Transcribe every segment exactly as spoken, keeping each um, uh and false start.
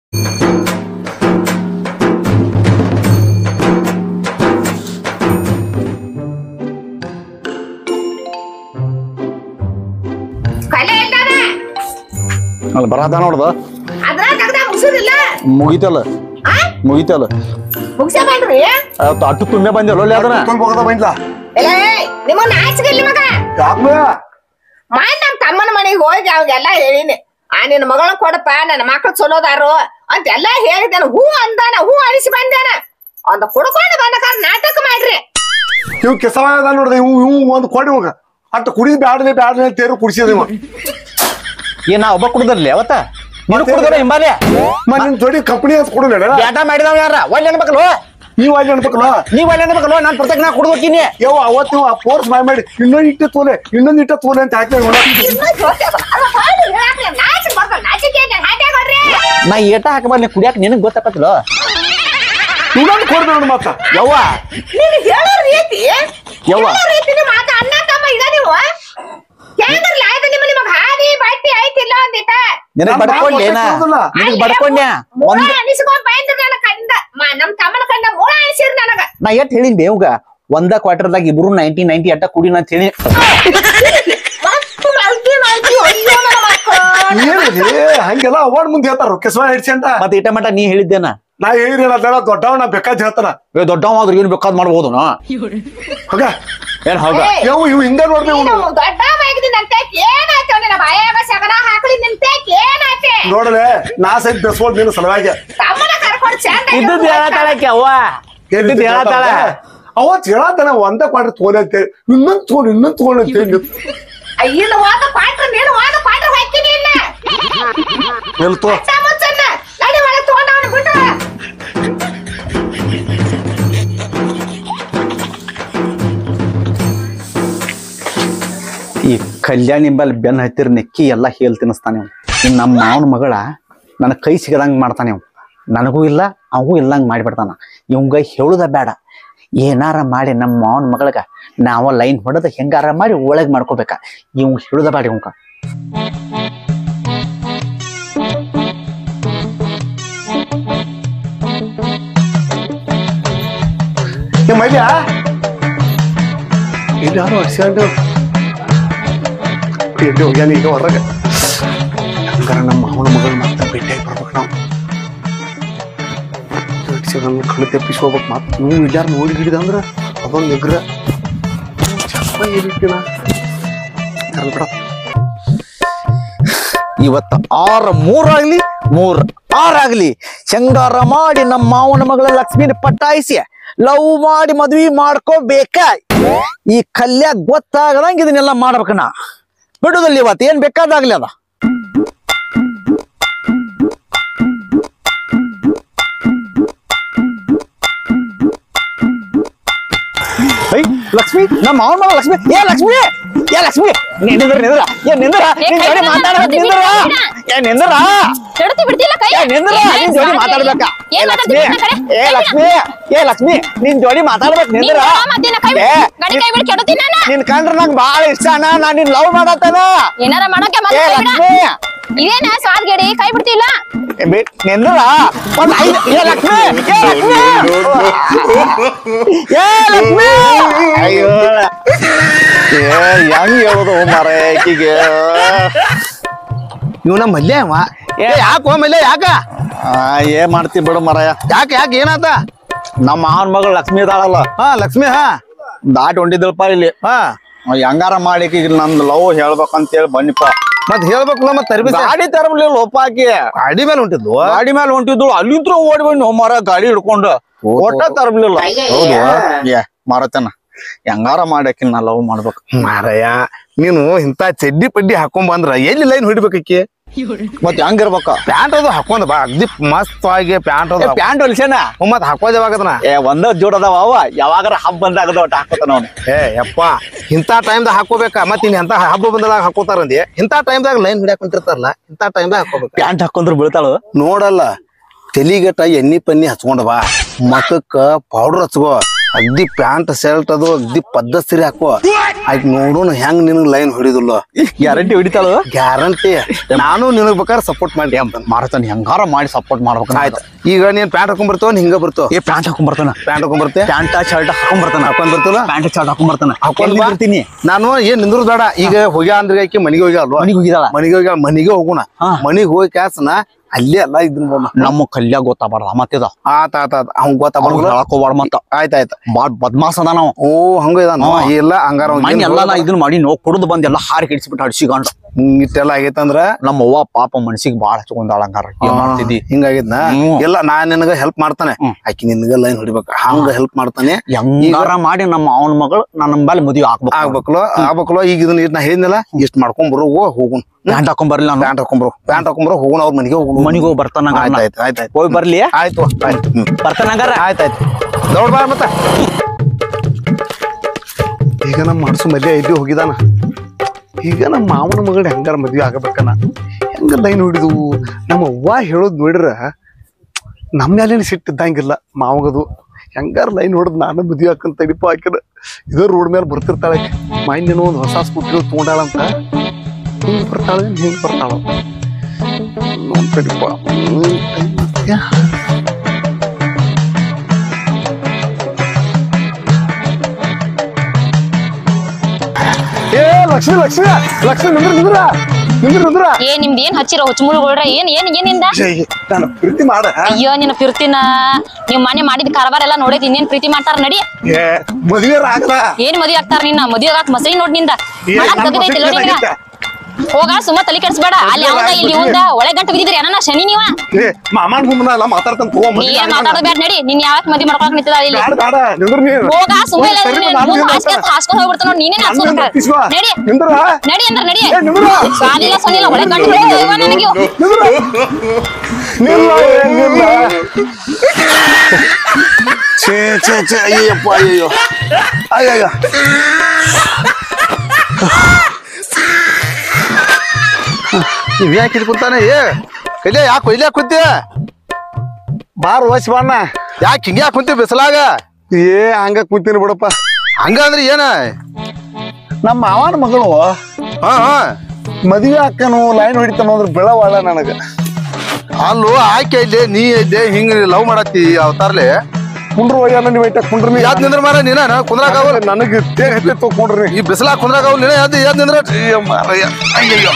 ಅಲ್ಲಿ ಬರತ್ತ ನೋಡ್ದ ಮುಗಿತಲ್ಲ ಮುಗಿತಲ್ಲ ಅಟ್ಟು ತುಂಬೆ ಬಂದಿಲ್ಲ ಅದನ್ನ ನಿಮ್ಮ ನಾಚಿಗೆ ಮಗ ನಮ್ ತಮ್ಮನ ಮನೆಗೆ ಹೋಗಿ ಅವಾಗೆಲ್ಲಾ ಹೇಳಿನಿ ಆ ನಿನ್ನ ಮಗಳ ಕೊಡಪ್ಪ ನನ್ನ ಮಕ್ಳು ಚಲೋದಾರು ಅಂತ ಎಲ್ಲಾ ಹೇಳಿದಾನ ಹೂ ಅಂದಾನ ಹೂ ಅನಿಸಿ ಬಂದಾನ ಒಂದ್ ಕುಡ್ಕೊಂಡು ಬಂದ ನಾಟಕ ಮಾಡ್ರಿ ಇವ್ ಕೆಸವ ನೋಡ್ರಿ ಇವ್ ಇವ್ ಒಂದ್ ಕೊಡಿ ಹೋಗ ಅಟ್ಟು ಕುಡಿ ಬ್ಯಾಡ್ಲೆ ಬ್ಯಾಡ್ಲೆ ತೇರು ಕುಡಿಸಿದ ಇವ ಏನ ಒಬ್ಬ ಕುಡ್ದರ್ಲಿ ಅವತ್ತ ನೀನು ಕುಡ್ದರ ಹಿಂಬಾಲೆ ನಿನ್ ಜೋಡಿ ಕಂಪನಿ ಅಂತ ಕೊಡಲ್ಲ ಬ್ಯಾಟ ಮಾಡಿದವ ಯಾರ ಒಳ್ಳೆ ಅನ್ಬೇಕಲ್ವ ನೀವ್ ಅಲ್ಲಿ ಅನ್ಬೇಕಲ್ಲ ನೀವ್ ಒಳ್ಳೆ ಅನ್ಬೇಕಲ್ವ ನಾನ್ ಪ್ರತ್ಯೇಕ ನಾ ಕುಡ್ದೋಕಿನಿ ಯವ್ ಅವತ್ತು ನೀವು ಫೋರ್ಸ್ ಮಾಡಿ ಮಾಡಿ ಇನ್ನೊಂದು ಇಟ್ಟು ತೋಲೆ ಇನ್ನೊಂದು ಇಟ್ಟ ತೋಲೆ ಅಂತ ಹಾಕಿ ನಾ ಏಟ ಹಾಕಬಾರ್ಲಿ ಕುಡಿಯಾಕ ನಿನಗ್ ಗೊತ್ತಾಕತ್ತಲ್ಲ ಇನ್ನೊಂದು ಕೊಡ್ದೆ ನೋಡು ಮತ್ತ ಯವ್ವ ಹೇಳೋ ರೀತಿ ಯವ್ವ ಮಾತ ಅಣ್ಣ ತಮ್ಮ ಈಗ ನೀವು ಹೆಂಗರ್ಲ ಆಯ್ತು ನಿಮ್ಮ ನಿಮಗ್ ಹಾದಿ ಬಟ್ಟಿ ಐತಿಲ್ಲ ಒಂದಿಟ ನಿನಗ್ ಬಡ್ಕೊಂಡ್ಲಿ ಏನ ನಿನಗ್ ಬಡ್ಕೊಂಡ್ಯಾ ಒಂದ್ ಅನಿಸ್ಕೊಂಡ್ ಬೈಂದ್ರ ನನ್ನ ಕಂಡ ನಮ್ ತಮ್ಮನ ಕಂಡ ಮೂಳ ಅನಿಸಿರ್ ನನಗ ನಾ ಎಟ್ ಹೇಳಿನ್ ಬೇವ್ಗ ಒಂದ ಕ್ವಾರ್ಟರ್ದಾಗ ಇಬ್ರು ನೈನ್ಟೀನ್ ನೈನ್ಟಿ ಅಟ್ಟ ಕುಡಿ ಅಂತ ಹೇಳಿ ಹಂಗೆಲ್ಲ ಅವಾರ್ಡ್ ಮುಂದೆ ಹೇಳ್ತಾರ ಕೆಸವ ಹಿಡ್ಸಿ ಅಂತ ಮತ್ತೆ ಇಟ ಮಟ ನೀ ಹೇಳಿದ್ದೇನ ನಾ ಹೇಳಿಲ್ಲ ದೊಡ್ಡವ ನಾ ಬೇಕಾದ್ ಹೇಳ್ತಾನ ಏ ದೊಡ್ಡವ ಆದ್ರೂ ಏನ್ ಬೇಕಾದ್ ಮಾಡ್ಬೋದು ನಾ ಹೋಗ ಏನ್ ಹೋಗ ಯವ್ ಇವ್ ಹಿಂದೆ ನೋಡ್ರಿ ದೊಡ್ಡ ಮೈಗದಿ ನಂತೆ ಏನಾಯ್ತು ನಿನ್ನ ಬಾಯಾಗ ಸಗನ ಹಾಕಲಿ ನಿಂತೆ ಏನಾಯ್ತೆ ನೋಡಲೆ ನಾ ಸೈಡ್ ಬೆಸ್ಬೋದ್ ನೀನು ಸಲುವಾಗಿ ತಮ್ಮನ ಕರ್ಕೊಂಡು ಚಂದ ಇದ್ದದ್ ಹೇಳತಾಳಕ್ಕೆ ಅವ್ವ ಇದ್ದದ್ ಹೇಳತಾಳ ಅವತ್ ಹೇಳತಾನ ಒಂದ ಕ್ವಾರ್ಟರ್ ತೋಲೆ ಅಂತ ಇನ್ನೊಂದ್ ತೋಲ್ ಇನ್ನೊಂದ್ ತೋಲ್ ಅಂತ ಅಯ್ಯನ ವಾದ ಪಾಟ್ರ ನೀನು ವಾದ ಪಾಟ್ರ ಹಾಕಿನಿ ಇಲ್ಲ ಹೇಳ್ತೋ ಸಮುಚ್ಚನ್ನ ನಡಿ ಒಳಗೆ ತಗೊಂಡ ಅವನು ಬಿಟ್ಟು ಈ ಕಲ್ಯಾಣಿ ಬಲ್ ಬೆನ್ ಹತ್ತಿರ ನೆಕ್ಕಿ ಎಲ್ಲ ಹೇಲ್ ತಿನ್ನಿಸ್ತಾನೆ ಇನ್ ನಮ್ಮ ಮಾವನ ಮಗಳ ನನ್ನ ಕೈ ಸಿಗದಂಗ ಮಾಡ್ತಾನೆ ಅವ್ ನನಗೂ ಇಲ್ಲ ಅವಗೂ ಇಲ್ಲಂಗ ಮಾಡಿಬಿಡ್ತಾನ ಇವಂಗ ಹೇಳುದ ಬೇಡ ಏನಾರ ಮಾಡಿ ನಮ್ಮ ಮಾವನ ಮಗಳಗ ನಾವ ಲೈನ್ ಹೊಡೆದ ಹೆಂಗಾರ ಮಾಡಿ ಒಳಗ್ ಮಾಡ್ಕೋಬೇಕ ಇವ್ ಹೇಳುದ ಬೇಡ ಇವಂಗ ಮೈದ್ಯಾ ಇಲ್ಲಾರು ಅರ್ಸ್ಕೊಂಡು ಎಲ್ಲಿ ಹೋಗ್ಯಾನ ಈಗ ಹೊರಗ ಹಂಗಾರ ನಮ್ಮ ಮಾವನ ಮಗಳು ಮತ್ತೆ ಭೇಟಿಯಾಗಿ ಬರ್ಬೇಕು ನಾವು ಕಣ್ಣು ತೆಪ್ಪಿಸಿ ಹೋಗ್ಬೇಕು ಮತ್ ನೀವು ಇಲ್ಲಾರ ನೋಡಿ ಹಿಡಿದ ಅಂದ್ರ ಅದೊಂದು ನಿಗ್ರ ಚಪ್ಪ ಏನಿಟ್ಟಿನ ಬಿಡ ಇವತ್ತ ಆರ್ ಮೂರಾಗ್ಲಿ ಮೂರ್ ಆರಾಗ್ಲಿ ಹೆಂಗಾರ ಮಾಡಿ ನಮ್ಮ ಮಾವನ ಮಗಳ ಲಕ್ಷ್ಮಿನ ಪಟಾಯಿಸಿ ಲವ್ ಮಾಡಿ ಮದ್ವಿ ಮಾಡ್ಕೋಬೇಕ ಈ ಕಲ್ಯ ಗೊತ್ತಾಗದಂಗ ಇದನ್ನೆಲ್ಲ ಮಾಡ್ಬೇಕಣ್ಣ ಬಿಡುದಲ್ಲಿ ಇವತ್ತು ಏನ್ ಬೇಕಾದಾಗ್ಲಿ ಅದ ಲಕ್ಷ್ಮಿ ನಮ್ಮ ಮಾವನ ಮಗಳ ಲಕ್ಷ್ಮಿ ಏ ಲಕ್ಷ್ಮಿ ಏ ಲಕ್ಷ್ಮಿ ನಿಂದ್ರ ನಿಂದ್ರ ಏ ನಿಂದ್ರ ನಿನ್ ಜೋಡಿ ಮಾತಾಡ್ಬೇಕು ನಿಂದ್ರ ಏ ನಿಂದ್ರ ಏ ನಿಂದ್ರ ನಿನ್ ಜೋಡಿ ಮಾತಾಡ್ಬೇಕ ಏ ಲಕ್ಷ್ಮಿ ಏ ಲಕ್ಷ್ಮಿ ಏ ಲಕ್ಷ್ಮಿ ನಿನ್ ಜೋಡಿ ಮಾತಾಡ್ಬೇಕು ನಿಂದ್ರ ನಿನ್ ಕಂಡ್ರ ನಂಗ್ ಬಾಳ ಇಷ್ಟ ಅಣ್ಣ ನಾ ನಿನ್ ಲವ್ ಮಾಡತ್ತನ ಏ ಲಕ್ಷ್ಮಿ ಇದೇನ ಸ್ವಾದ್ಗೇಡಿ ಕೈ ಬಿಡ್ತಿಲ್ಲ ನಿಂದ್ರ ಒಂದ್ ಐದು ಏ ಲಕ್ಷ್ಮಿ ಏ ಲಕ್ಷ್ಮಿ ಏ ಲಕ್ಷ್ಮಿ ಅಯ್ಯೋ ಏ ಹೆಂಗ್ ಹೇಳುದು ಮಾರ ಆಕಿಗೆ ಇವನ ಮಲ್ಯ ಅವ ಏ ಯಾಕೋ ಮಲ್ಯ ಯಾಕ ಏನ್ ಮಾಡ್ತಿ ಬಿಡು ಮರಯ ಯಾಕೆ ಯಾಕೆ ಏನಾತ ನಮ್ಮ ಮಾವನ ಮಗಳು ಲಕ್ಷ್ಮಿ ಇದಾಳಲ್ಲ ಹಾ ಲಕ್ಷ್ಮಿ ಹಾ ದಾಟ್ ಹೊಂಟಿದ್ದಲ್ಪ ಇಲ್ಲಿ ಹಾ ಹೆಂಗಾರ ಮಾಡಿಕ ಈಗ ನಂದು ಲವ್ ಹೇಳ್ಬೇಕಂತ ಹೇಳಿ ಬನ್ನಿಪ್ಪ ಮತ್ ಹೇಳ್ಬೇಕಲ್ಲ ಮತ್ ತರಬೇತಿ ಗಾಡಿ ತರಬ್ಲಿಲ್ಲ ಒಪ್ಪಾಕಿ ಗಾಡಿ ಮೇಲೆ ಹೊಂಟಿದ್ವು ಗಾಡಿ ಮೇಲೆ ಹೊಂಟಿದ್ಳು ಅಲ್ಲಿಂತ್ರ ಓಡಿ ಬನ್ನಿ ಮರ ಗಾಡಿ ಹಿಡ್ಕೊಂಡು ಒಟ್ಟ ತರಬ್ಲಿಲ್ಲ ಹೌದು ಏ ಮಾರತನ ಹೆಂಗಾರ ಮಾಡಾಕಿ ನಾ ಲವ್ ಮಾಡ್ಬೇಕು ಮಾರಯ್ಯ ನೀನು ಇಂತ ಚಡ್ಡಿ ಪಡ್ಡಿ ಹಾಕೊಂಡ್ ಬಂದ್ರ ಎಲ್ಲಿ ಲೈನ್ ಹೊಡಿಬೇಕಿ ಮತ್ ಹೆಂಗಿರ್ಬೇಕ ಪ್ಯಾಂಟ್ ಅದು ಹಾಕೊಂಡ್ ಬಾ ಅಗ್ದಿ ಮಸ್ತ್ ಆಗಿ ಪ್ಯಾಂಟ್ ಅದು ಪ್ಯಾಂಟ್ ಹೊಲ್ಸೇನ ಮತ್ ಹಾಕೋದೇವಾಗದನ ಏ ಒಂದ ಜೋಡ್ ಅದಾವ ಅವ ಯಾವಾಗಾರ ಹಬ್ಬ ಬಂದಾಗದ ಒಟ್ಟ ಹಾಕೋತಾನ ಅವ್ನು ಏ ಯಪ್ಪ ಇಂತ ಟೈಮ್ದಾಗ ಹಾಕೋಬೇಕ ಮತ್ ಇನ್ ಎಂತ ಹಬ್ಬ ಬಂದಾಗ ಹಾಕೋತಾರಂದಿ ಇಂತ ಟೈಮ್ದಾಗ ಲೈನ್ ಹಿಡಿಯಾಕ ಕುಂತಿರ್ತಾರಲ್ಲ ಇಂತ ಟೈಮ್ದಾಗ ಹಾಕೋಬೇಕ ಪ್ಯಾಂಟ್ ಹಾಕೊಂಡ್ರ ಬೀಳ್ತಾಳು ನೋಡಲ್ಲ ತೆಲಿಗಟ್ಟ ಎಣ್ಣಿ ಪನ್ನಿ ಹಚ್ಕೊಂಡ್ ಬಾ ಮಕ್ಕಕ್ಕ ಪೌಡರ್ ಹಚ್ಕೋ ಅಗ್ದಿ ಪ್ಯಾಂಟ್ ಶರ್ಟ್ ಅದು ಅಗ್ದಿ ಪದ್ಧತಿ ಹಾಕುವ ಆಯ್ತು ನೋಡೋಣ ಹೆಂಗ್ ನಿನಗ್ ಲೈನ್ ಹೊಡಿದಿಲ್ಲ ಗ್ಯಾರಂಟಿ ಹೊಡಿತಾಳ ಗ್ಯಾರಂಟಿ ನಾನು ನಿನಗ್ ಬೇಕಾದ್ರೆ ಸಪೋರ್ಟ್ ಮಾಡಿ ಅಂತ ಮಾಡ್ತಾನೆ ಹೆಂಗಾರ ಮಾಡಿ ಸಪೋರ್ಟ್ ಮಾಡ್ಬೇಕು ಆಯ್ತು ಈಗ ನೀನ್ ಪ್ಯಾಂಟ್ ಹಾಕೊಂಡ್ ಬರ್ತಾವ ಹಿಂಗ ಬರ್ತಾವ ಏ ಪ್ಯಾಂಟ್ ಹಾಕೊಂಡ್ ಬರ್ತಾನ ಪ್ಯಾಂಟ್ ಹಾಕೊಂಡ್ ಬರ್ತೆ ಪ್ಯಾಂಟ್ ಶರ್ಟ್ ಹಾಕೊಂಡ್ ಬರ್ತಾನ ಹಾಕೊಂಡ್ ಬರ್ತಿಲ್ಲ ಪ್ಯಾಂಟ್ ಶರ್ಟ್ ಹಾಕೊಂಡ್ ಬರ್ತಾನ ಹಾಕೊಂಡ್ ಹಾಕೊಂಡ್ ಬರ್ತೀನಿ ನಾನು ಏನ್ ನಿಂದ್ರು ಬೇಡ ಈಗ ಹೋಗ್ಯಾ ಅಂದ್ರೆ ಆಕಿ ಮನಿಗೆ ಹೋಗ್ಯ ಅಲ್ವಾ ಮನಿಗ್ ಹೋಗಿದಾಳ ಮನಿಗೆ ಹೋಗ್ಯ ಮನಿಗೆ ಹೋಗೋಣ ಮನಿಗ್ ಹೋಗಿ ಕ್ಯಾಸನ ಅಲ್ಲೇ ಅಲ್ಲ ಇದನ್ನ ನಮ್ಮ ಕಲ್ಯಾಗ ಗೊತ್ತಾಗ್ಬಾರ್ದ ಮತ್ತಿದ ಆತ ಆತ ಅವ್ನ್ ಗೊತ್ತಾಗ್ಬಾರ್ದು ಹೇಳಕೋಬಾರ್ದ ಮತ್ತ ಆಯ್ತಾಯ್ತು ಬಾಳ್ ಬದ್ಮಾಸ್ ಅದ ನಾವು ಓ ಹಂಗ ಇದಾನ ಇಲ್ಲ ಹಂಗಾರ ಮನ್ ಎಲ್ಲಾ ನಾ ಇದನ್ನ ಮಾಡಿ ನೋ ಕುಡ್ದು ಬಂದ್ ಎಲ್ಲಾ ಹಾರಿ ಕೆಡಿಸ್ಬಿಟ್ಟು ಹಡ್ಸಿಕೊಂಡ ಇಷ್ಟೆಲ್ಲ ಆಗೈತಂದ್ರ ನಮ್ಮ ಅವ್ವ ಪಾಪ ಮನ್ಸಿಗೆ ಬಾಳ ಹಚ್ಕೊಂಡಾಳ ಹಂಗಾರ ಏನ್ ಮಾಡ್ತಿದ್ದಿ ಹಿಂಗಾಗಿದ್ನ ಇಲ್ಲ ನಾನ್ ನಿನಗ ಹೆಲ್ಪ್ ಮಾಡ್ತಾನೆ ಆಕಿ ನಿನಗ ಲೈನ್ ಹೊಡಿಬೇಕ ಹಂಗ ಹೆಲ್ಪ್ ಮಾಡ್ತಾನೆ ಹೆಂಗಾರ ಮಾಡಿ ನಮ್ಮ ಅವನ ಮಗಳು ನನ್ನ ಮೇಲೆ ಮದುವೆ ಆಗ್ಬೇಕು ಆಗ್ಬೇಕಲ್ಲ ಆಗ್ಬೇಕಲ್ಲ ಈಗ ಇದನ್ನ ನಾ ಹೇಳಿದ್ನಲ್ಲ ಇಷ್ಟ ಮಾಡ್ಕೊಂಡ್ ಬರೋ ಹೋಗುನ್ ಪ್ಯಾಂಟ್ ಹಾಕೊಂಡ್ ಬರ್ಲಿ ನಾನು ಪ್ಯಾಂಟ್ ಹಾಕೊಂಡ್ಬರೋ ಪ್ಯಾಂಟ್ ಹಾಕೊಂಡ್ಬರೋ ಹೋಗೋಣ ಅವ್ರ ಮನಿಗೆ ಹೋಗೋಣ ಮನಿಗೆ ಹೋಗಿ ಬರ್ತಾನ ಆಯ್ತಾಯ್ತು ಆಯ್ತಾಯ್ತು ಹೋಗಿ ಬರ್ಲಿ ಆಯ್ತು ಆಯ್ತು ಬರ್ತಾನ ಹಂಗಾರ ಆಯ್ತಾಯ್ತು ದೌಡ್ ಬಾ ಮತ್ತ ಈಗ ನಮ್ಮ ಮನಸ್ಸು ಮದ್ವೆ ಐದಿ ಹೋಗಿದಾನ ಈಗ ನಮ್ಮ ಮಾವನ ಮಗಳು ಹೆಂಗಾರ ಮದ್ವೆ ಆಗಬೇಕನ ಹೆಂಗ ಲೈನ್ ಹೊಡಿದು ನಮ್ಮ ಅವ್ವ ಹೇಳೋದ್ ನೋಡಿದ್ರ ನಮ್ಮ ಮೇಲೇನು ಸಿಟ್ಟಿದ್ದಂಗಿಲ್ಲ ಮಾವಗದು ಹೆಂಗಾರ ಲೈನ್ ಹೊಡೆದ್ ನಾನು ಮದ್ವೆ ಹಾಕಂತ ತಡಿಪ ಹಾಕಿರ ಇದ್ರ ರೋಡ್ ಮೇಲೆ ಬರ್ತಿರ್ತಾಳೆ ಮೈಂದೇನೋ ಒಂದು ಹೊಸ ಸ್ಕೂಟಿ ತಗೊಂಡಾಳಂತ ಹಿಂಗ್ ಬರ್ತಾಳೆ ಹಿಂಗ್ ಬರ್ತಾಳ ತಡಿಪ ಏ ಲಕ್ಷ್ಮಿ ಲಕ್ಷ್ಮಿ ಲಕ್ಷ್ಮಿ ನಿಂದ್ರ ನಿಂದ್ರ ನಿಂದ್ರ ನಿಂದ್ರ ಏ ನಿಮ್ದ ಏನ್ ಹಚ್ಚಿರೋ ಹುಚ್ಚಮುಳುಗಳ್ರ ಏನ್ ಏನ್ ಏನಿಂದ ನಾನು ಪ್ರೀತಿ ಮಾಡ ಅಯ್ಯೋ ನಿನ್ನ ಪ್ರೀತಿನ ನೀವ್ ಮನೆ ಮಾಡಿದ ಕಾರವಾರ ಎಲ್ಲಾ ನೋಡೈತಿ ಇನ್ನೇನ್ ಪ್ರೀತಿ ಮಾಡ್ತಾರ ನಡಿ ಏ ಮದುವೆ ಆಗಲ್ಲ ಏನ್ ಮದ್ವೆ ಆಗ್ತಾರ ನಿನ್ನ ಮದ್ವೆ ಆಗಾಕ ಮಸಳಿ ನೋಡ್ ನಿಂದ ಮಾಡಕ್ ತಗದೈತಿ ನೋಡಿ ನಿಂಗ ಹೋಗ ಸುಮ್ಮ ತಲೆ ಕೆಡ್ಸ್ಬೇಡ ಅಲ್ಲಿ ಅವಂದ ಇಲ್ಲಿ ಇವಂದ ಒಳಗ್ ಗಂಟು ಬಿದ್ದಿದ್ರಿ ಏನ ಶನಿ ನೀವ ಏ ಮಾಮನ್ ಗುಮ್ಮನ ಎಲ್ಲ ಮಾತಾಡ್ತಾನ ತಗೋ ನೀ ಏನ್ ಮಾತಾಡೋದ್ ಬ್ಯಾಡ ನಡಿ ನಿನ್ ಯಾವತ್ ಮದ್ವೆ ಮಾಡ್ಕೊಳಕ್ ನಿಂತದ ಇಲ್ಲಿ ಬೇಡ ಬೇಡ ನಿಂದ್ರ ನೀ ಹೋಗ ಸುಮ್ಮ ಹಾಸ್ಕೊಂಡ್ ಹೋಗ್ಬಿಡ್ತಾನ ನೋಡ್ ನೀನೇ ಹಾಸ್ಕೊಂಡ್ ನಡಿ ನಿಂದ್ರ ನಡಿ ಅಂದ್ರ ನಡಿ ಏ ನಿಂದ್ರ ಸಾಲಿಲ್ಲ ಸೊನ್ನಿಲ್ಲ ಒಳಗ್ ಗಂಟು ಬಿದ್ದಿದ್ರಿ ನನಗೆ ನಿಂದ್ರ ನಿಲ್ಲ ಏ ನಿಲ್ಲ ಛೇ ಛೇ ಛೇ ಅಯ್ಯಪ್ಪ ಅಯ್ಯೋ ಅಯ್ಯಯ್ಯ ನೀವ್ ಯಾಕೆ ಹಿಡ್ಕೊಂತಾನೆ ಏ ಕೈಲೆ ಯಾಕೆ ಕೊಯ್ಲೆ ಕುಂತಿ ಬಾರ್ ವಯಸ್ ಬಣ್ಣ ಯಾಕೆ ಹಿಂಗೆ ಯಾಕೆ ಕುಂತಿ ಬಿಸಲಾಗ ಏ ಹಂಗ ಕುಂತೀನಿ ಬಿಡಪ್ಪ ಹಂಗ ಅಂದ್ರೆ ಏನ ನಮ್ಮ ಮಾವನ ಮಗಳು ಹಾ ಹಾ ಮದುವೆ ಹಾಕನು ಲೈನ್ ಹೊಡಿತಾನ ಅಂದ್ರೆ ಬೆಳವಾಳ ನನಗ ಅಲ್ಲೋ ಆಕೆ ಇಲ್ಲೇ ನೀ ಇಲ್ಲೇ ಹಿಂಗ ಲವ್ ಮಾಡತ್ತಿ ಅವತಾರ್ಲೆ ಕುಂಡ್ರು ಒಯ್ಯಾನ ನೀವ್ ಐಟ ಕುಂಡ್ರಿ ಯಾದ್ ನಿಂದ್ರ ಮಾರ ನೀನ ಕುಂದ್ರಾಕಾವಲ್ಲ ನನಗೆ ತೇಗ್ ಹತ್ತಿ ತಗೊಂಡ್ರಿ ಈ ಬಿಸಲಾಗ ಕುಂದ್ರಾಕಾವಲ್ಲ ನೀನ ಯಾದ್ ಯಾದ್ ನಿಂದ್ರ ಅಯ್ಯಯ್ಯೋ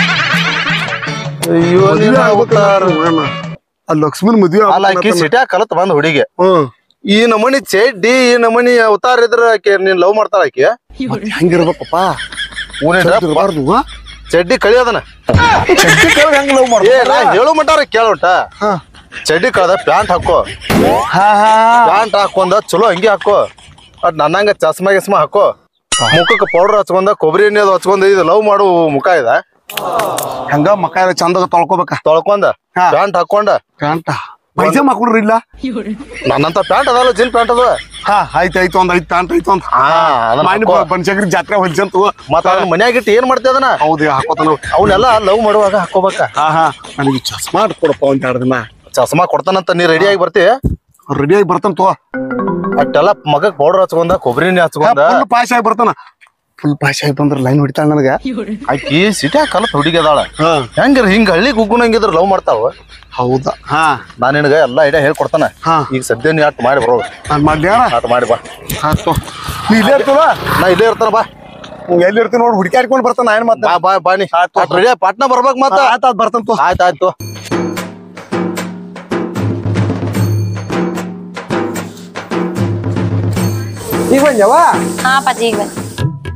ಅಯ್ಯೋ ನೀನ ಆ ಲಕ್ಷ್ಮನ್ ಮದ್ವೆ ಅಲ್ಲ ಆಕಿ ಸಿಟ್ಯಾಗ ಕಲತ್ ಬಂದ್ ಹುಡುಗಿ ಈ ನಮನಿ ಚೆಡ್ಡಿ ಈ ನಮನಿ ಅವತಾರ ಇದ್ರ ಆಕೆ ನೀನ್ ಲವ್ ಮಾಡ್ತಾಳ ಆಕಿ ಹೆಂಗಿರ್ಬೇಕಪ್ಪ ಬಾರ್ದು ಚಡ್ಡಿ ಕಳಿಯೋದನ ಚಡ್ಡಿ ಕಳೆದ ಹೆಂಗ್ ಲವ್ ಮಾಡ ಹೇಳು ಮಟಾರ ಕೇಳೋಟ ಚಡ್ಡಿ ಕಳೆದ ಪ್ಯಾಂಟ್ ಹಾಕೋ ಪ್ಯಾಂಟ್ ಹಾಕೊಂಡ ಚಲೋ ಹಂಗೆ ಹಾಕೋ ಅದ್ ನನ್ನಂಗ ಚಸ್ಮಾ ಗಿಸ್ಮಾ ಹಾಕೋ ಮುಖಕ್ಕೆ ಪೌಡರ್ ಹಚ್ಕೊಂಡ ಕೊಬ್ಬರಿ ಎಣ್ಣೆ ಅದು ಹಚ್ಕೊಂಡ ಇದು ಲವ್ ಮಾಡು ಮುಖ ಇದ ಹಂಗ ಮಕ್ಕ ಚಂದಾಗ ತೊಳ್ಕೊಬೇಕ ತೊಳ್ಕೊಂಡ ಪ್ಯಾಂಟ್ ಹಾಕೊಂಡ ಪ್ಯಾಂಟ್ ಪೈಜಾಮ ಹಾಕೊಂಡ್ರಿ ಇಲ್ಲ ನನ್ನಂತ ಪ್ಯಾಂಟ್ ಅದಲ್ಲ ಜಿನ್ ಪ್ಯಾಂಟ್ ಅದ ಹಾ ಆಯ್ತು ಆಯ್ತು ಒಂದ್ ಐದ್ ಪ್ಯಾಂಟ್ ಐತು ಅಂತ ಬನ್ಶಂಕರಿ ಜಾತ್ರೆ ಹೊಲ್ಸಂತ ಮತ್ತ ಅದನ್ನ ಮನ್ಯಾಗ ಇಟ್ಟು ಏನ್ ಮಾಡ್ತಿ ಅದನ್ನ ಹೌದು ಹಾಕೋತಾನ ಅವನ್ನೆಲ್ಲ ಲವ್ ಮಾಡುವಾಗ ಹಾಕೋಬೇಕ ಹಾ ಹಾ ನನಗೆ ಚಸ್ಮಾ ಕೊಡಪ್ಪ ಒಂದ್ ಎರಡು ದಿನ ಚಸ್ಮಾ ಕೊಡ್ತಾನಂತ ನೀ ರೆಡಿ ಆಗಿ ಬರ್ತಿ ರೆಡಿ ಆಗಿ ಬರ್ತಾನ ತೋ ಅಟ್ಟೆಲ್ಲ ಮಗಕ್ ಪೌಡರ್ ಹಚ್ಕೊಂಡ ಕೊಬ್ಬರಿ ಎಣ್ಣೆ ಹಚ್ಕೊಂಡ ಫುಲ್ ಪಾಸ್ ಆಗಿ ಬರ್ತಾನ ಫುಲ್ ಪಾಸ್ ಆಗಿ ಬಂದ್ರ ಲೈನ್ ಹೊಡಿತಾಳ ನನಗ ಆಕಿ ಸಿಟ್ಯಾಗ ಕಲತ್ ಹುಡುಗಿ ಅದಾಳ ಹೆಂಗಿರ ಹಿಂಗ ಹಳ್ಳಿ ಗುಗ್ಗುನಂಗಿದ್ರ ಲವ್ ಮಾಡ್ತಾವ ಹೌದಾ ಹಾ ನಾನ್ ನಿನಗ ಎಲ್ಲಾ ಐಡಿಯಾ ಹೇಳ್ಕೊಡ್ತಾನ ಈಗ ಸದ್ಯ ನೀ ಅಟ್ ಮಾಡಿ ಬರೋ ನಾನ್ ಮಾಡ್ಲಿ ಅಟ್ ಮಾಡಿ ಬಾ ಆಯ್ತು ನೀ ಇಲ್ಲೇ ಇರ್ತದ ನಾ ಇಲ್ಲೇ ಇರ್ತಾನ ಬಾ ಎಲ್ಲಿ ಇರ್ತೀನಿ ನೋಡಿ ಹುಡುಕಾಡ್ಕೊಂಡ್ ಬರ್ತಾನ ಏನ್ ಮತ್ತೆ ಬಾ ಬಾ ಬಾನಿ ರೆಡಿ ಪಾಟ್ನಾ ಬರ್ಬೇಕ್ ಮತ್ತ ಆಯ್ತು ಅದ್ ಬರ್ತಾನ ಆಯ್ತು ಆಯ್ತು ಈಗ ಬಂದ್ಯಾವ ಹಾ ಅಪ್ಪಾಜಿ ಈಗ ಬಂದ್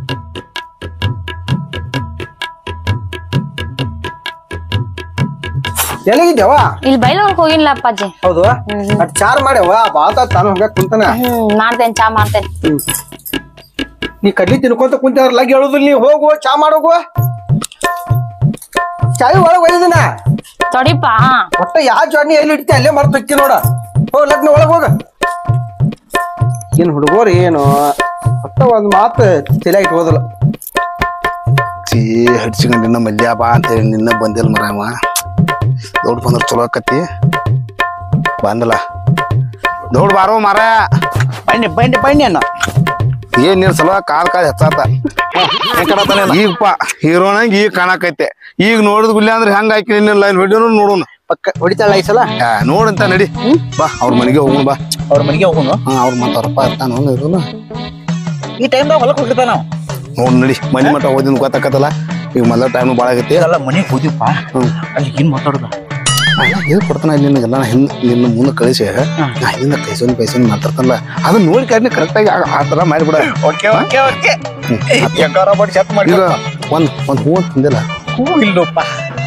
ಎಲ್ಲಿಗಿದ್ಯಾವ ಇಲ್ಲಿ ಬೈಲೂರ್ಗ್ ಹೋಗಿಲ್ಲ ಅಪ್ಪಾಜಿ ಹೌದು ಅಟ್ ಚಾರ್ ಮಾಡ್ಯಾವ ಬಾತ ತಾನು ಹೋಗ್ಯಾಕ ಕುಂತಾನ ಹ್ಮ್ ಮಾಡ್ತೇನೆ ಚಾ ಮಾಡ್ತೇನೆ ನೀ ಕಡ್ಲಿ ತಿನ್ಕೊಂತ ಕುಂತಾರಲ್ಲ ಹೇಳುದಿಲ್ಲ ನೀ ಹೋಗುವ ಚಾ ಮಾಡೋಗುವ ಚಾವಿ ಒಳಗ್ ಒಯ್ದಿನ ತೊಡಿಪ ಒಟ್ಟ ಯಾವ ಜಾಡ್ನಿ ಎಲ್ಲಿ ಇಡ್ತಿ ಅಲ್ಲೇ ಮರ್ತ ಹೋಗ್ತಿ ನೋಡ ಹೋಗ್ ಲಗ್ನ ಒಳಗ್ ಹೋಗ ಏನ್ ಹುಡುಗೋರಿ ಏನು ಒಟ್ಟ ಒಂದ್ ಮಾತು ತಲೆ ಇಟ್ಕೋದಿಲ್ಲ ಚೀ ಹಡ್ಸಿಕೊಂಡಿನ ಮಲ್ಯ ಬಾ ಅಂತ ಹೇಳಿ ನಿನ್ನ ಬಂದಿಲ್ಲ ಮರವ ದೊಡ್ಡ ಬಂದ್ರ ಚಲೋ ಆಕತಿ ಬಂದಲ್ಲ ದೊಡ್ಡ ಬಾರೋ ಮರ ಬನ್ನಿ ಬನ್ನಿ ಬನ್ನಿ ಅಣ್ಣ ಏನ್ ನೀನ್ ಸಲ ಕಾಲ್ ಕಾಲ್ ಹೆಚ್ಚಾತ ಈಗಪ್ಪ ಹೀರೋನಾಗ ಈಗ ಕಾಣಕೈತೆ ಈಗ ನೋಡಿದ್ ಗುಲ್ಲೆ ಅಂದ್ರೆ ಹೆಂಗ್ ಹಾಕಿ ನಿನ್ನ ಲೈನ್ ಹೊಡಿಯೋನು ನೋಡೋಣ ಪಕ್ಕ ಹೊಡಿತಾಳ ಈ ಸಲ ನೋಡಂತ ನಡಿ ಬಾ ಅವ್ರ ಮನೆಗೆ ಹೋಗೋಣ ಬಾ ಅವ್ರ ಮನೆಗೆ ಹೋಗೋಣ ಹಾ ಅವ್ರ ಮಾತಾರಪ್ಪ ಇರ್ತಾನ ಇರೋನು ಈ ಟೈಮ್ದಾಗ ಹೊಲಕ್ ಹೋಗಿರ್ತಾನ ನಾವು ನೋಡ್ ನಡಿ ಮನಿ ಮಠ ಓದಿನ ಗೊತ್ತಾಕತ್ತಲ್ಲ ಈಗ ಮೊದಲ ಟೈಮ್ ಬಾಳ ಆಗೈತಿ ಎಲ್ಲ ಮನೆಗೆ ಹೋದಿಪ್ಪ ಅಲ್ಲಿ ಏನ್ ಮಾತಾಡೋದ ಏನ್ ಕೊಡ್ತಾನ ಇಲ್ಲಿ ನಿನಗೆಲ್ಲ ಹಿಂದ್ ನಿನ್ನ ಮುಂದೆ ಕಳಿಸಿ ನಾ ಹಿಂದ ಕೈಸೋನ್ ಪೈಸೋನ್ ಮಾತಾಡ್ತಾನಲ್ಲ ಅದನ್ನ ನೋಡಿ ಕಡಿಮೆ ಕರೆಕ್ಟ್ ಆಗಿ ಆ ತರ ಮಾಡಿಬಿಡ ಓಕೆ ಓಕೆ ಓಕೆ ಹೆಂಗಾರ ಮಾಡಿ ಚೆಕ್ ಮಾಡಿ ಈಗ ಒಂದ್ ಒಂದ್ ಹೂ ತಿಂದಿಲ್ಲ ಹೂ ಇಲ್ಲಪ್ಪ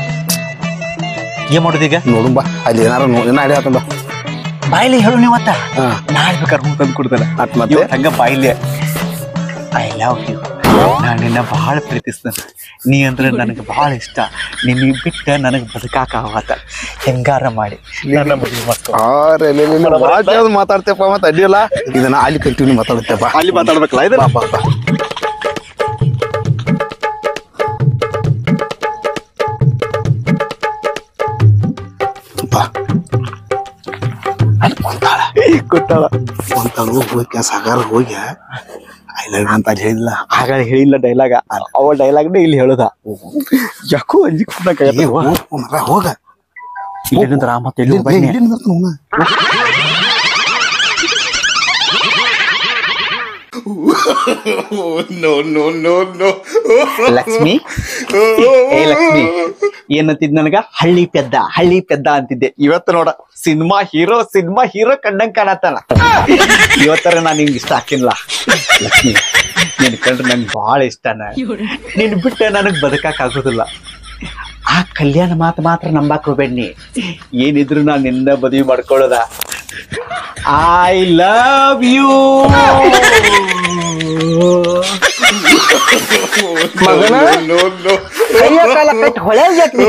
ಏನ್ ಮಾಡುದು ಈಗ ನೋಡು ಬಾ ಅಲ್ಲಿ ಏನಾರ ಏನ ಐಡಿಯಾ ಆತಂದ ಬಾಯಿಲಿ ಹೇಳು ನೀವತ್ತ ನಾಳೆ ಬೇಕಾದ್ರೆ ಹೂ ತಂದು ಕೊಡ್ತಾನೆ ಅಟ್ ಮತ್ತೆ ಹಂಗ ಬಾಯಿಲಿ ಐ ಲವ್ ಯು ನಾನು ನಿನ್ನ ಬಹಳ ಪ್ರೀತಿಸ್ತೇನೆ ನೀ ಅಂದ್ರೆ ನನಗೆ ಬಹಳ ಇಷ್ಟ ನಿನ್ನ ಬಿಟ್ಟ ನನಗೆ ಬದುಕಾಕಾವತ್ತ ಹೆಂಗಾರ ಮಾಡಿ ನನ್ನ ಮದುವೆ ಮಾಡ್ಕೊ ಮಾತಾಡ್ತೇಪ್ಪ ಮತ್ತೆ ಅಡ್ಡಿಯಲ್ಲ ಇದನ್ನ ಅಲ್ಲಿ ಕಂಟಿನ್ಯೂ ಮಾತಾಡುತ್ತೇಪ್ಪ ಅಲ್ಲಿ ಮಾತಾಡ್ಬೇಕಲ್ಲ ಇದು ಬಾ ಬಾ ಅಲ್ಲಿ ಕೊಂತಾಳ ಗೊತ್ತಾಳ ಕೊಂತಾಳು ಹೋಗಿ ಸಾಗಾರ ಹೋಗಿ ಐ ಲವ್ ಅಂತ ಅಲ್ಲಿ ಹೇಳಿಲ್ಲ ಆಗ ಹೇಳಿಲ್ಲ ಡೈಲಾಗ ಅವ ಡೈಲಾಗ್ನೇ ಇಲ್ಲಿ ಹೇಳುದ ಯಾಕೋ ಅಂಜಿಕ್ ಮರ ಹೋಗ ಇಲ್ಲಿಂದ್ರ ಮತ್ತೆ ಎಲ್ಲಿ ಲಕ್ಷ್ಮಿ ಏ ಲಕ್ಷ್ಮಿ ಏನಂತಿದ್ ನನಗ ಹಳ್ಳಿ ಪೆದ್ದ ಹಳ್ಳಿ ಪೆದ್ದ ಅಂತಿದ್ದೆ ಇವತ್ತು ನೋಡ ಸಿನಿಮಾ ಹೀರೋ ಸಿನಿಮಾ ಹೀರೋ ಕಂಡಂಗ್ ಕಾಣತ್ತಾನ ಇವತ್ತರ ನಾನ್ ನಿಂಗೆ ಇಷ್ಟ ಹಾಕಿನ್ಲ ಲಕ್ಷ್ಮಿ ನಿನ್ ಕಂಡ್ರೆ ನಂಗೆ ಬಹಳ ಇಷ್ಟನ ನಿನ್ ಬಿಟ್ಟ ನನಗ್ ಬದುಕಕ್ ಆಗೋದಿಲ್ಲ ಆ ಕಲ್ಯಾಣ ಮಾತು ಮಾತ್ರ ನಂಬಾಕ್ ಹೋಗ್ಬೇಡ್ನಿ ಏನಿದ್ರು ನಾನ್ ನಿನ್ನ ಮದುವೆ ಮಾಡ್ಕೊಳ್ಳೋದ ಐ ಲವ್ ಯು ಮಗನ ಕೈಯ ಕಾಲ ಕಟ್ಟಿ ಹೊಳೆ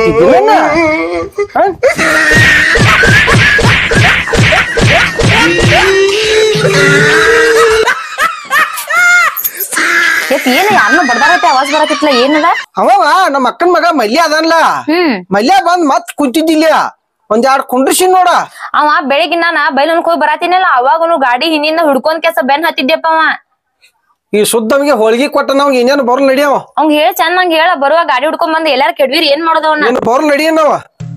ಏನ ಯಾರನ್ನ ಬಡದಾರತ್ತೆ ಆವಾಜ್ ಬರಕತ್ಲ ಏನದ ಅವ ನಮ್ಮ ಅಕ್ಕನ್ ಮಗ ಮಲ್ಯ ಅದನ್ಲ ಹ್ಮ್ ಮಲ್ಯ ಬಂದ್ ಮತ್ ಕುಂತಿದ್ದಿಲ್ಲ ಒಂದ್ ಎರಡ್ ಕುಂಡ್ರಿಸಿ ನೋಡ ಅವ ಬೆಳಿಗ್ಗೆ ನಾನ ಬೈಲನ್ಕ್ ಹೋಗಿ ಬರಾತಿನಲ್ಲ ಅವಾಗನು ಗಾಡಿ ಹಿಂದಿಂದ ಹುಡ್ಕೊಂಡ್ ಕೆಸ ಬೆನ್ ಹತ್ತಿದ್ಯಪ್ಪ ಅವ ಈ ಸುದ್ದವಿಗೆ ಹೋಳಿಗೆ ಕೊಟ್ಟ ನಾವ್ ಏನೇನು ಬರ್ಲ್ ನಡಿಯವ ಅವಂಗ ಹೇಳ ಚಂದಂಗ್ ಹೇಳ ಬರುವ ಗಾಡಿ ಹುಡ್ಕೊಂಡ್ ಬಂದ್ ಎಲ್ಲಾರ ಕೆಡ್ವಿರ್ ಏನ್ ಮಾಡೋದವನ್ನ ಏನ್ ಬರ್ಲ್ ನಡಿಯನವ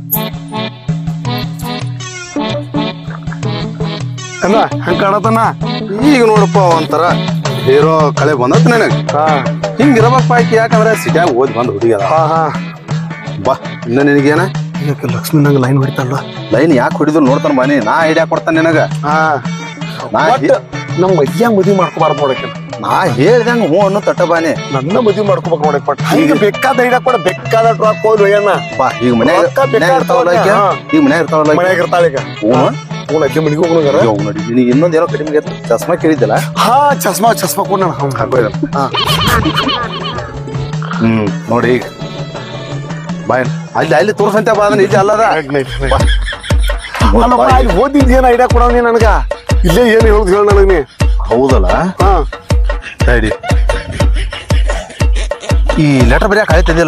ಅಲ್ಲ ಹಂಗ ಕಾಣತನ ಈಗ ನೋಡಪ್ಪ ಒಂಥರ ಹೀರೋ ಕಳೆ ಬಂದತ್ ನನಗ್ ಹಿಂಗಿರಬೇಕಪ್ಪ ಆಕಿ ಯಾಕಂದ್ರೆ ಸಿಟ್ಯಾಗ ಓದ್ ಬಂದ್ ಹುಡುಗಿ ಹಾ ಹಾ ಬಾ ಇನ್ನ ನಿನಗೇನ ಯಾಕೆ ಲಕ್ಷ್ಮಿ ನಂಗೆ ಲೈನ್ ಹೊಡಿತಾಳ ಲೈನ್ ಯಾಕೆ ಹೊಡಿದ್ರು ನೋಡ್ತಾನ ಬಾನಿ ನಾ ಐಡಿಯಾ ಕೊಡ್ತಾನೆ ನಿನಗ ನಮ್ ಮದ್ಯಾಗ ಮದ್ವಿ ಮಾಡ್ಕೋಬಾರ್ದು ನೋಡಕ್ಕೆ ನಾ ಹೇಳ್ದಂಗ ಹ್ಞೂ ಅನ್ನೋ ತಟ್ಟ ಬಾನಿ ನನ್ನ ಮದ್ವಿ ಮಾಡ್ಕೋಬೇಕು ನೋಡಕ್ ಪಟ್ಟ ಈಗ ಬೇಕಾದ ಐಡಿಯಾ ಕೊಡ ಬೇಕಾದ ಡ್ರಾಪ್ ಹೋದ್ರು ಏನ ಬಾ ಈಗ ಮನೆ ಇರ್ತಾವಲ್ಲ ಈಗ ಮನೆ ಇರ್ತಾವಲ್ಲ ಮನ್ಯಾಗ ಇರ್ತಾಳ ಈಗ ಹ್ಞೂ ಅಜ್ಜಿ ಮನೆಗೆ ಹೋಗೋಣ ನೋಡಿ ನಿನಗೆ ಇನ್ನೊಂದ್ ಏನೋ ಕಡಿಮೆ ಚಸ್ಮಾ ಕೇಳಿದ್ದಲ್ಲ ಹಾ ಚಸ್ಮಾ ಚಸ್ಮಾ ಕೂಡ ನಾನು ಹಾಕೋಯ್ದ ಹ್ಮ್ ನೋಡಿ ಈಗ ಬಾಯ್ ಅಲ್ಲಿ ಅಲ್ಲಿ ತೋರ್ಸಂತೆ ಬಾ ಅದನ್ನ ಇಲ್ಲಿ ಅಲ್ಲದ ಅಲ್ಲಿ ಓದಿದ್ ಏನ್ ಐಡಿಯಾ ಕೊಡವ್ ನೀ ನನ್ಗ ಇಲ್ಲೇ ಏನ್ ಹೇಳುದು ಹೇಳ ನನಗ್ ನೀ ಹೌದಲ್ಲ ಹಾ ಸರಿ ಈ ಲೆಟರ್ ಬರೆಯಕ್ ಆಯ್ತದಿಲ್ಲ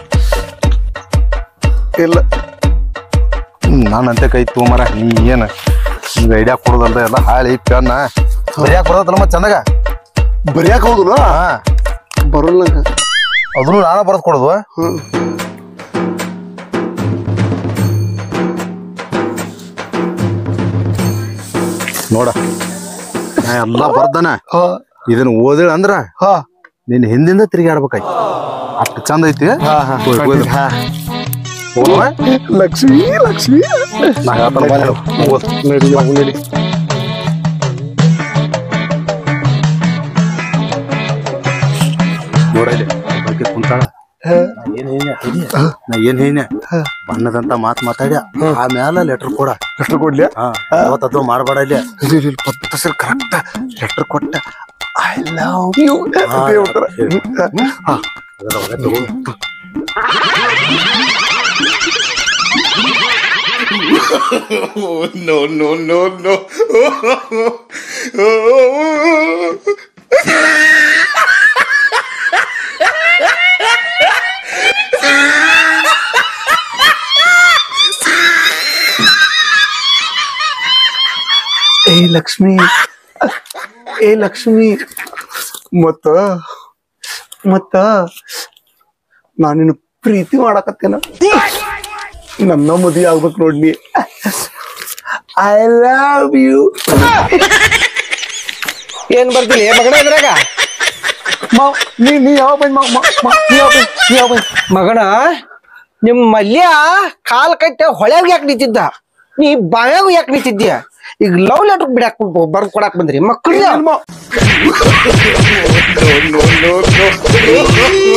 ಇಲ್ಲ ನಾನಂತೆ ಕೈ ತೊಗೊಂಬರ ನೀ ಏನ ನಿಮ್ಗೆ ಐಡಿಯಾ ಕೊಡೋದಲ್ದ ಎಲ್ಲ ಹಾಳಿ ಪೆನ್ನ ಬರಿಯಾಕ ಬರೋದಲ್ಲ ಮತ್ ಚಂದಾಗ ಬರಿಯಾಕ ಹೌದಲ್ಲ ಬರಲ್ಲ ಅದನ್ನು ನಾನ ಬರದ್ ಕೊಡೋದು ನೋಡ ನಾ ಎಲ್ಲ ಬರ್ದನ ಇದನ್ನ ಓದಿಳ ಅಂದ್ರ ನಿನ್ ಹಿಂದಿಂದ ತಿರುಗಾಡ್ಬೇಕಾಯ್ತು ಅಷ್ಟು ಚಂದ ಐತಿ ಲಕ್ಷ್ಮಿ ಲಕ್ಷ್ಮಿ ನಡಿ ನಡಿ ನೋಡಲಿ ಕುಂತಾಳ ನಾ ಏನ್ ಹೇಳ ಬಣ್ಣದಂತ ಮಾತ್ ಮಾತಾಡ್ಯ ಆಮ್ಯಾಲ ಲೆಟರ್ ಕೊಡ ಲೆಟರ್ ಕೊಡ್ಲಿ ಅವತ್ತು ಮಾಡ್ಬೇಡ ಇಲ್ಲಿ ಪತ್ರ ಕರೆಕ್ಟ್ ಲೆಟರ್ ಕೊಟ್ಟ I love you no no no no ಏ ಲಕ್ಷ್ಮಿ ಏ ಲಕ್ಷ್ಮಿ ಮತ್ತ ಮತ್ತ ನಾನಿನ್ನು ಪ್ರೀತಿ ಮಾಡಕತ್ತೇನ ನನ್ನ ಮದುವೆ ಆಗ್ಬೇಕು ನೋಡ್ನಿ ಐ ಲವ್ ಯು ಏನ್ ಬರ್ತೀನಿ ಮಗನ ಇದ್ರಾಗ ನೀ ನೀ ಯಾವ ಬಂದ್ ನೀ ಯಾವ ಬಂದ್ ನೀ ಯಾವ ಬಂದ್ ಮಗನ ನಿಮ್ ಮಲ್ಯ ಕಾಲ್ ಕಟ್ಟ ಹೊಳ್ಯಾಗ ಯಾಕೆ ನಿಂತಿದ್ದ ನೀ ಬಾಯಾಗ ಯಾಕೆ ನಿಂತಿದ್ಯ ಈಗ ಲವ್ ಲೆಟರ್ ಬಿಡಾಕ್ ಬರ್ದ್ ಕೊಡಾಕ್ ಬಂದ್ರಿ ಮಕ್ಕಳು